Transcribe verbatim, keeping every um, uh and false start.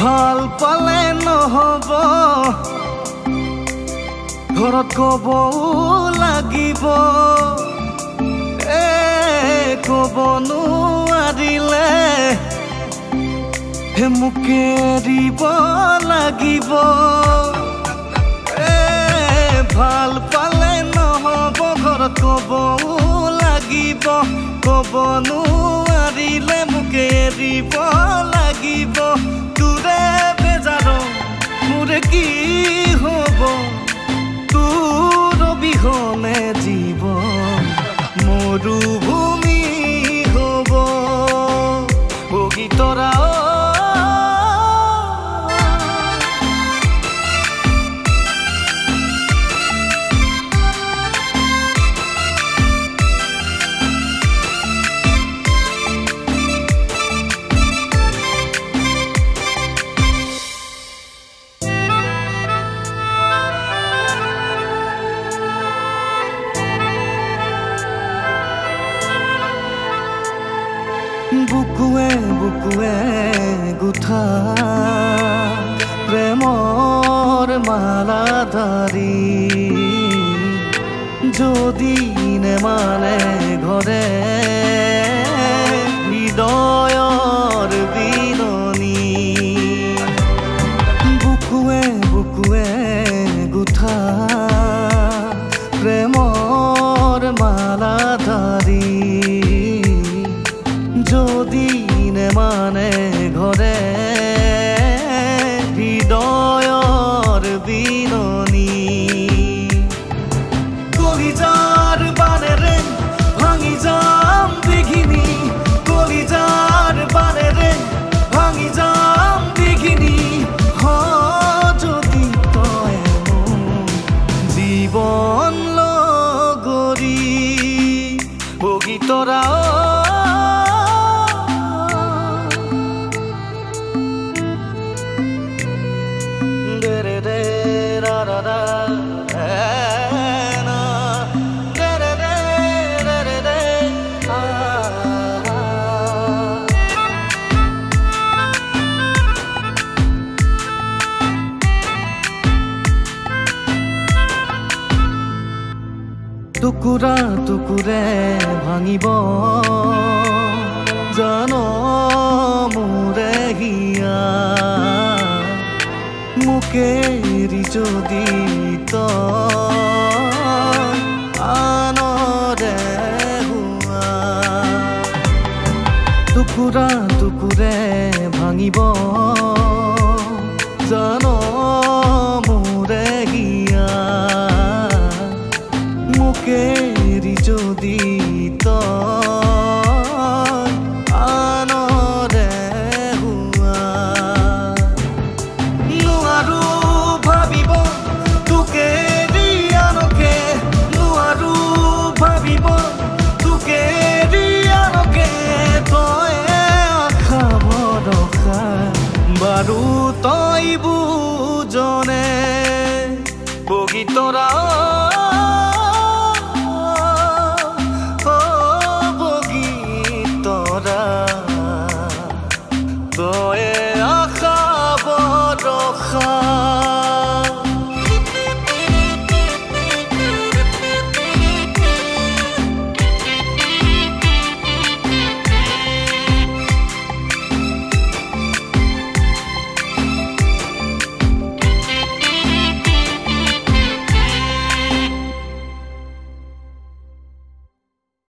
ভাল পালে নহব ঘৰত ক'বও লাগিব এ ক'ব নোৱাৰিলে হে মোকে দিব লাগিব এ ভাল পালে নহব ঘৰত ক'বও লাগিব ক'ব নোৱাৰিলে মোকে দিব লাগিব তোৰে বেজাৰ মোৰে কি হ'ব তোৰ বিহনে জীৱন মৰুভূমি হ'ব গীতৰা বুকুৱে বুকুৱে গুঠা প্ৰেমৰ মালাধাৰী যদি নেমানে ঘৰে হৃদয়ৰ বিননি বুকুৱে বুকুৱে গুঠা প্ৰেমৰ মালাধাৰী যদি নেমানে ঘৰে হৃদয়ৰ বিননি কলিজাৰ বানেৰে ভাঙি যাম দিঘিনি কলিজাৰ বানেৰে ভাঙি যাম দিঘিনি যদি তই জীৱন লগৰী গীতৰা টুকুৰা টুকুৰে ভাঙিব জান মোৰে হিয়া মোকে এৰি যদি তই আনৰে হোৱা টুকুৰা টুকুৰে ভাঙিব জান মোৰে হিয়া মোকে এৰি যদি তই আনৰে হোৱা নোৱাৰো ভাবিব তোকে এৰি আনকে নোৱাৰো ভাবিব তোকে এৰি আনকে তই আশা ভৰসা বাৰু তই বুজনে গীতৰা